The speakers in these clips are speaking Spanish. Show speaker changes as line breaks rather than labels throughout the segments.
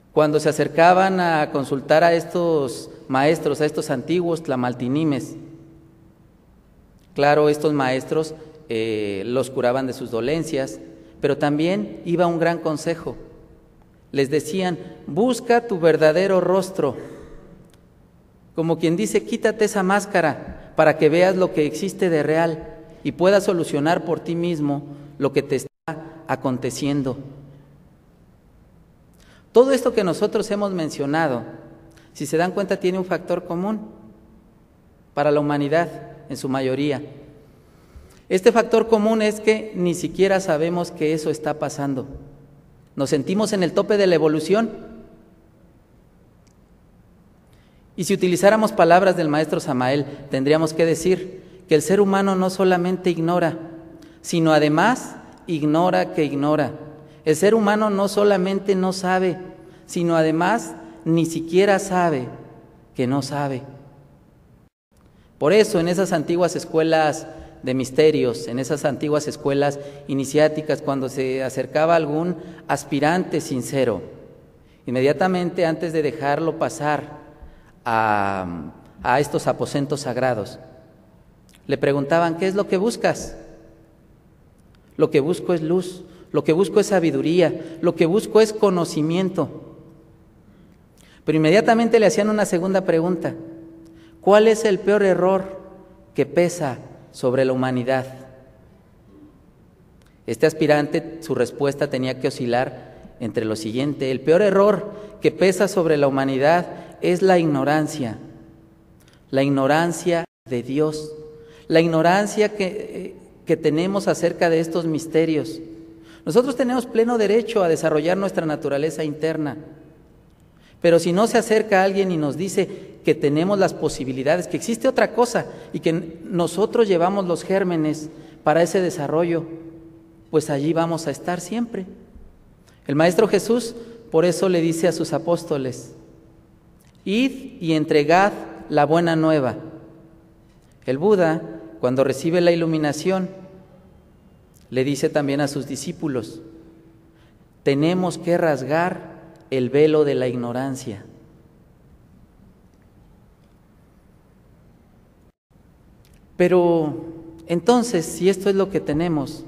Cuando se acercaban a consultar a estos maestros, a estos antiguos tlamaltinimes, claro, estos maestros los curaban de sus dolencias, pero también iba un gran consejo. Les decían: busca tu verdadero rostro. Como quien dice, quítate esa máscara para que veas lo que existe de real y puedas solucionar por ti mismo lo que te está aconteciendo. Todo esto que nosotros hemos mencionado, si se dan cuenta, tiene un factor común para la humanidad en su mayoría. Este factor común es que ni siquiera sabemos que eso está pasando. Nos sentimos en el tope de la evolución. Y si utilizáramos palabras del maestro Samael, tendríamos que decir que el ser humano no solamente ignora, sino además ignora que ignora. El ser humano no solamente no sabe, sino además ni siquiera sabe que no sabe. Por eso en esas antiguas escuelas de misterios, en esas antiguas escuelas iniciáticas, cuando se acercaba algún aspirante sincero, inmediatamente antes de dejarlo pasar a estos aposentos sagrados, le preguntaban: ¿qué es lo que buscas? Lo que busco es luz, lo que busco es sabiduría, lo que busco es conocimiento. Pero inmediatamente le hacían una segunda pregunta: ¿cuál es el peor error que pesa sobre la humanidad? Este aspirante, su respuesta tenía que oscilar entre lo siguiente: el peor error que pesa sobre la humanidad es la ignorancia de Dios, la ignorancia que tenemos acerca de estos misterios. Nosotros tenemos pleno derecho a desarrollar nuestra naturaleza interna, pero si no se acerca alguien y nos dice que tenemos las posibilidades, que existe otra cosa y que nosotros llevamos los gérmenes para ese desarrollo, pues allí vamos a estar siempre. El Maestro Jesús por eso le dice a sus apóstoles: id y entregad la buena nueva. El Buda, cuando recibe la iluminación, le dice también a sus discípulos: tenemos que rasgar el velo de la ignorancia. Pero entonces, si esto es lo que tenemos,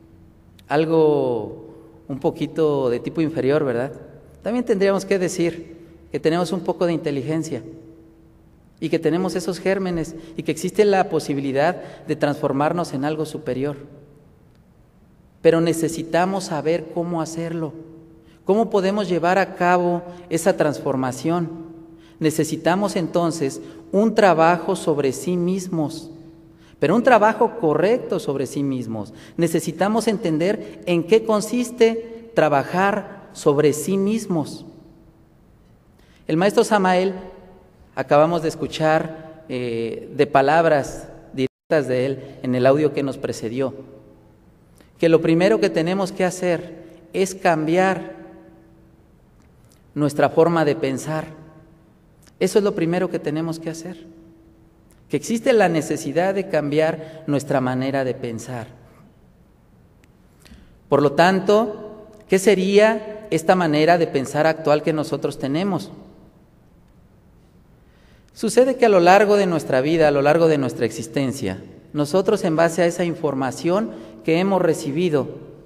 algo un poquito de tipo inferior, ¿verdad? También tendríamos que decir que tenemos un poco de inteligencia y que tenemos esos gérmenes y que existe la posibilidad de transformarnos en algo superior. Pero necesitamos saber cómo hacerlo, cómo podemos llevar a cabo esa transformación. Necesitamos entonces un trabajo sobre sí mismos, pero un trabajo correcto sobre sí mismos. Necesitamos entender en qué consiste trabajar sobre sí mismos. El maestro Samael, acabamos de escuchar de palabras directas de él en el audio que nos precedió, que lo primero que tenemos que hacer es cambiar nuestra forma de pensar. Eso es lo primero que tenemos que hacer, que existe la necesidad de cambiar nuestra manera de pensar. Por lo tanto, ¿qué sería esta manera de pensar actual que nosotros tenemos? Sucede que a lo largo de nuestra vida, a lo largo de nuestra existencia, nosotros, en base a esa información que hemos recibido,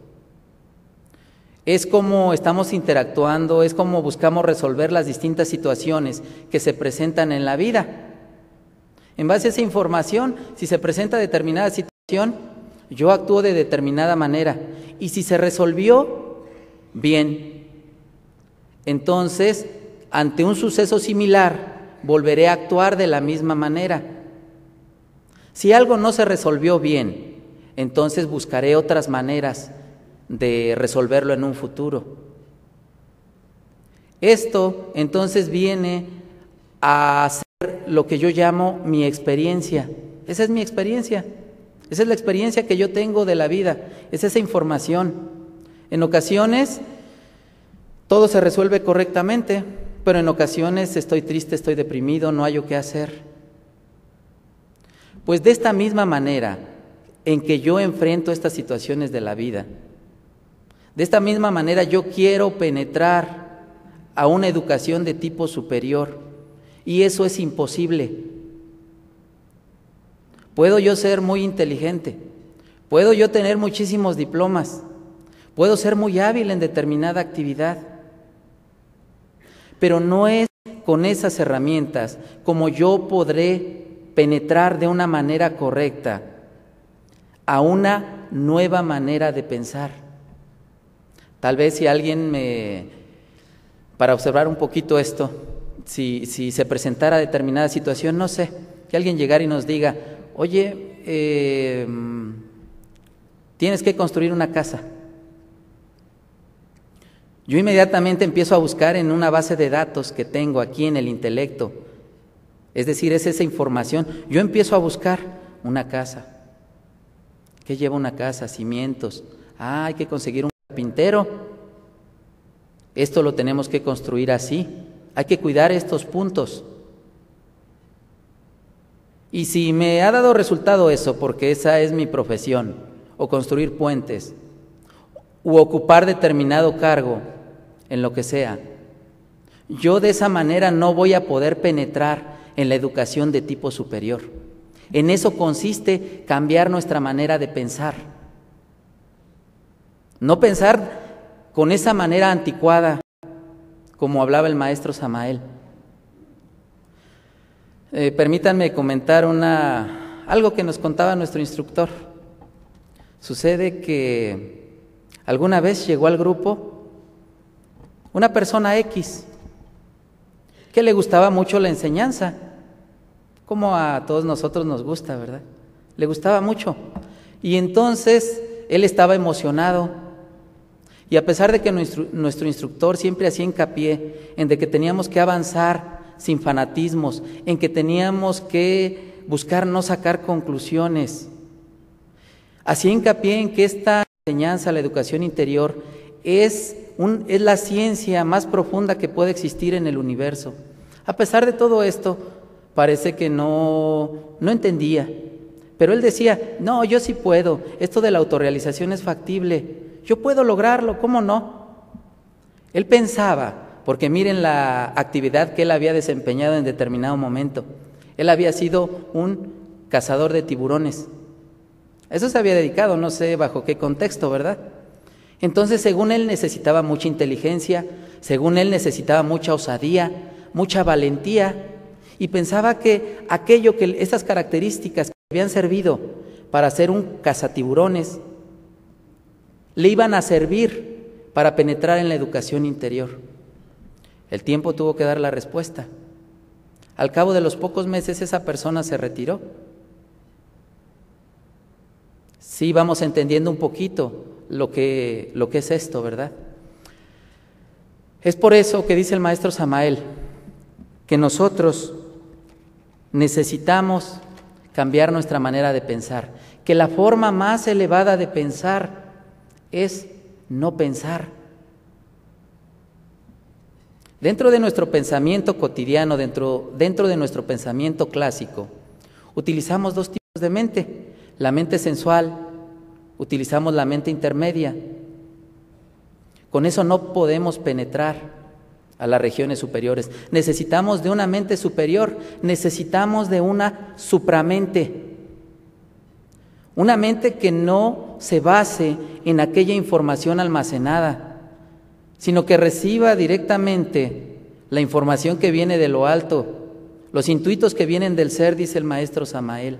es como estamos interactuando, es como buscamos resolver las distintas situaciones que se presentan en la vida. En base a esa información, si se presenta determinada situación, yo actúo de determinada manera, y si se resolvió, bien. Entonces, ante un suceso similar, volveré a actuar de la misma manera. Si algo no se resolvió bien, entonces buscaré otras maneras de resolverlo en un futuro. Esto entonces viene a ser lo que yo llamo mi experiencia. Esa es mi experiencia. Esa es la experiencia que yo tengo de la vida. Es esa información. En ocasiones todo se resuelve correctamente, pero en ocasiones estoy triste, estoy deprimido, no hallo qué hacer. Pues de esta misma manera en que yo enfrento estas situaciones de la vida, de esta misma manera yo quiero penetrar a una educación de tipo superior, y eso es imposible. Puedo yo ser muy inteligente, puedo yo tener muchísimos diplomas, puedo ser muy hábil en determinada actividad, pero no es con esas herramientas como yo podré penetrar de una manera correcta a una nueva manera de pensar. Tal vez si alguien para observar un poquito esto, si se presentara determinada situación, no sé, que alguien llegara y nos diga, oye, tienes que construir una casa. Yo inmediatamente empiezo a buscar en una base de datos que tengo aquí en el intelecto, es decir, es esa información. Yo empiezo a buscar una casa. ¿Qué lleva una casa? Cimientos. Hay que conseguir un carpintero. Esto lo tenemos que construir así. Hay que cuidar estos puntos. Y si me ha dado resultado eso, porque esa es mi profesión, o construir puentes, u ocupar determinado cargo, en lo que sea, yo de esa manera no voy a poder penetrar en la educación de tipo superior. En eso consiste cambiar nuestra manera de pensar. No pensar con esa manera anticuada, como hablaba el maestro Samael. Permítanme comentar algo que nos contaba nuestro instructor. Sucede que alguna vez llegó al grupo una persona X que le gustaba mucho la enseñanza, como a todos nosotros nos gusta, ¿verdad? Le gustaba mucho. Y entonces él estaba emocionado. Y a pesar de que nuestro instructor siempre hacía hincapié en de que teníamos que avanzar sin fanatismos, en que teníamos que buscar no sacar conclusiones, hacía hincapié en que esta enseñanza, la educación interior, es la ciencia más profunda que puede existir en el universo. A pesar de todo esto, parece que no entendía, pero él decía, no, yo sí puedo, esto de la autorrealización es factible, yo puedo lograrlo, ¿cómo no? Él pensaba, porque miren la actividad que él había desempeñado en determinado momento, él había sido un cazador de tiburones, eso se había dedicado, no sé bajo qué contexto, ¿verdad? Entonces, según él necesitaba mucha inteligencia, según él necesitaba mucha osadía, mucha valentía, y pensaba que esas características que habían servido para ser un cazatiburones, le iban a servir para penetrar en la educación interior. El tiempo tuvo que dar la respuesta. Al cabo de los pocos meses esa persona se retiró. Sí, vamos entendiendo un poquito lo que es esto, ¿verdad? Es por eso que dice el maestro Samael que nosotros necesitamos cambiar nuestra manera de pensar, que la forma más elevada de pensar es no pensar. Dentro de nuestro pensamiento cotidiano, dentro de nuestro pensamiento clásico, utilizamos dos tipos de mente, la mente sensual, utilizamos la mente intermedia. Con eso no podemos penetrar a las regiones superiores. Necesitamos de una mente superior, necesitamos de una supramente. Una mente que no se base en aquella información almacenada, sino que reciba directamente la información que viene de lo alto, los intuitos que vienen del ser, dice el maestro Samael.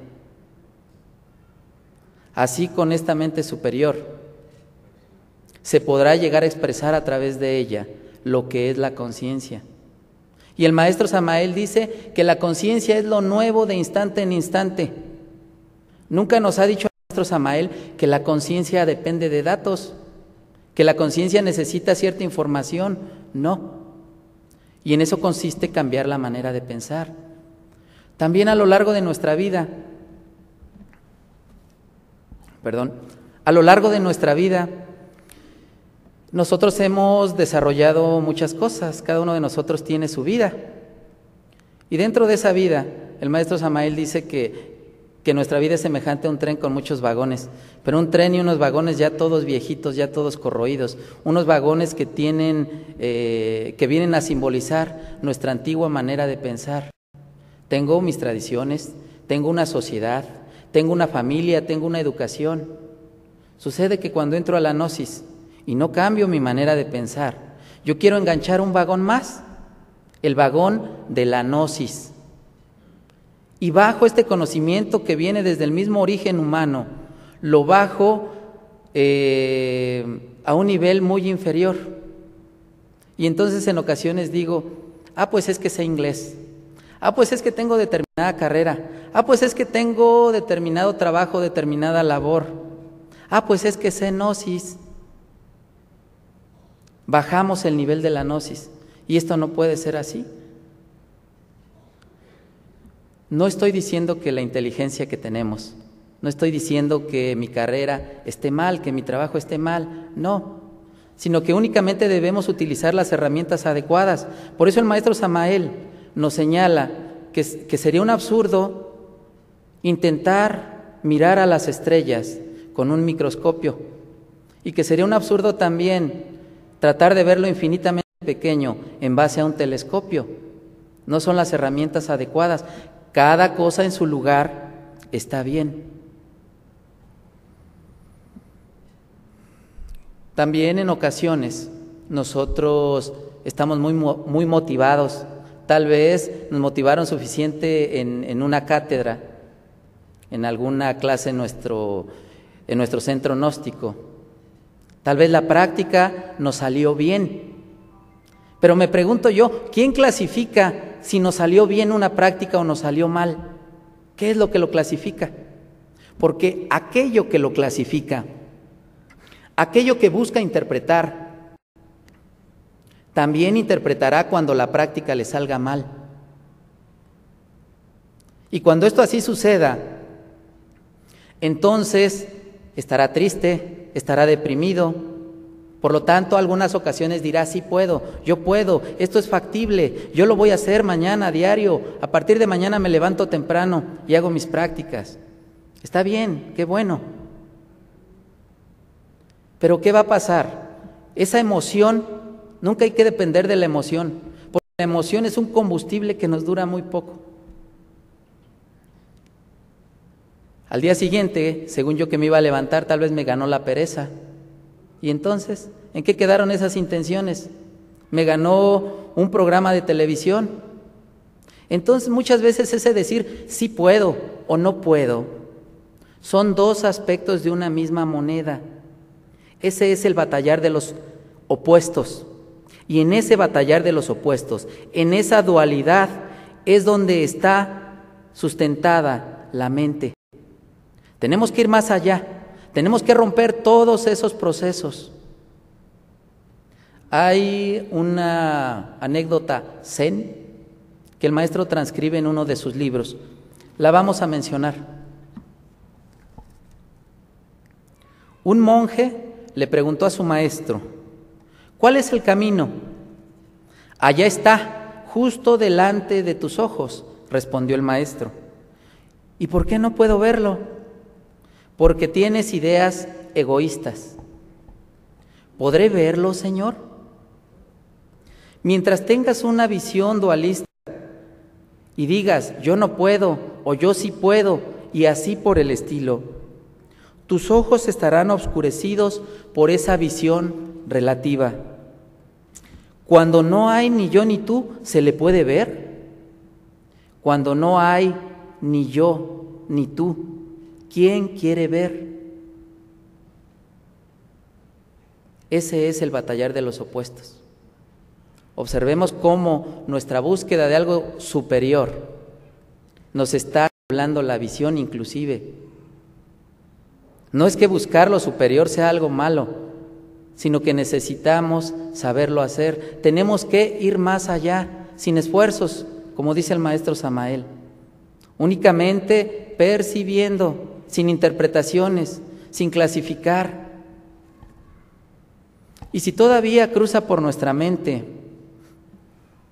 Así, con esta mente superior se podrá llegar a expresar a través de ella lo que es la conciencia. Y el maestro Samael dice que la conciencia es lo nuevo de instante en instante. Nunca nos ha dicho el maestro Samael que la conciencia depende de datos, que la conciencia necesita cierta información. No. Y en eso consiste cambiar la manera de pensar. También a lo largo de nuestra vida, nosotros hemos desarrollado muchas cosas, cada uno de nosotros tiene su vida. Y dentro de esa vida, el maestro Samael dice que que nuestra vida es semejante a un tren con muchos vagones, pero un tren y unos vagones ya todos viejitos, ya todos corroídos, unos vagones que vienen a simbolizar nuestra antigua manera de pensar. Tengo mis tradiciones, tengo una sociedad, tengo una familia, tengo una educación. Sucede que cuando entro a la gnosis y no cambio mi manera de pensar, yo quiero enganchar un vagón más, el vagón de la gnosis. Y bajo este conocimiento que viene desde el mismo origen humano, lo bajo a un nivel muy inferior. Y entonces en ocasiones digo, pues es que sé inglés, pues es que tengo determinada carrera, pues es que tengo determinado trabajo, determinada labor, pues es que sé gnosis. Bajamos el nivel de la gnosis, y esto no puede ser así. No estoy diciendo que la inteligencia que tenemos, no estoy diciendo que mi carrera esté mal, que mi trabajo esté mal, no, sino que únicamente debemos utilizar las herramientas adecuadas. Por eso el maestro Samael nos señala que sería un absurdo intentar mirar a las estrellas con un microscopio, y que sería un absurdo también tratar de verlo infinitamente pequeño en base a un telescopio. No son las herramientas adecuadas. Cada cosa en su lugar está bien. También en ocasiones nosotros estamos muy motivados. Tal vez nos motivaron suficiente en una cátedra, en alguna clase en nuestro centro gnóstico. Tal vez la práctica nos salió bien. Pero me pregunto yo, ¿quién clasifica si nos salió bien una práctica o nos salió mal? ¿Qué es lo que lo clasifica? Porque aquello que lo clasifica, aquello que busca interpretar, también interpretará cuando la práctica le salga mal. Y cuando esto así suceda, entonces estará triste, estará deprimido. Por lo tanto, algunas ocasiones dirá, sí puedo, yo puedo, esto es factible, yo lo voy a hacer mañana, diario, a partir de mañana me levanto temprano y hago mis prácticas. Está bien, qué bueno. Pero ¿qué va a pasar? Esa emoción, nunca hay que depender de la emoción, porque la emoción es un combustible que nos dura muy poco. Al día siguiente, según yo que me iba a levantar, tal vez me ganó la pereza. Y entonces, ¿en qué quedaron esas intenciones? Me ganó un programa de televisión. Entonces, muchas veces ese decir sí puedo o no puedo son dos aspectos de una misma moneda. Ese es el batallar de los opuestos. Y en ese batallar de los opuestos, en esa dualidad, es donde está sustentada la mente. Tenemos que ir más allá. Tenemos que romper todos esos procesos. Hay una anécdota zen que el maestro transcribe en uno de sus libros. La vamos a mencionar. Un monje le preguntó a su maestro, ¿cuál es el camino? Allá está, justo delante de tus ojos, respondió el maestro. ¿Y por qué no puedo verlo? Porque tienes ideas egoístas. ¿Podré verlo, Señor? Mientras tengas una visión dualista y digas, yo no puedo o yo sí puedo, y así por el estilo, tus ojos estarán oscurecidos por esa visión relativa. Cuando no hay ni yo ni tú, ¿se le puede ver? Cuando no hay ni yo ni tú, ¿quién quiere ver? Ese es el batallar de los opuestos. Observemos cómo nuestra búsqueda de algo superior nos está hablando la visión inclusive. No es que buscar lo superior sea algo malo, sino que necesitamos saberlo hacer. Tenemos que ir más allá, sin esfuerzos, como dice el maestro Samael. Únicamente percibiendo, sin interpretaciones, sin clasificar. Y si todavía cruza por nuestra mente,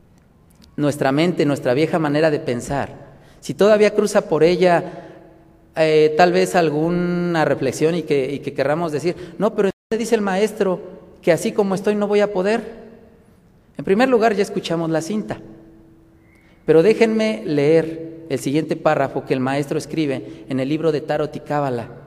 nuestra vieja manera de pensar, si todavía cruza por ella tal vez alguna reflexión y que querramos decir, no, pero dice el maestro que así como estoy no voy a poder. En primer lugar, ya escuchamos la cinta, pero déjenme leer el siguiente párrafo que el maestro escribe en el libro de Tarot y Cábala.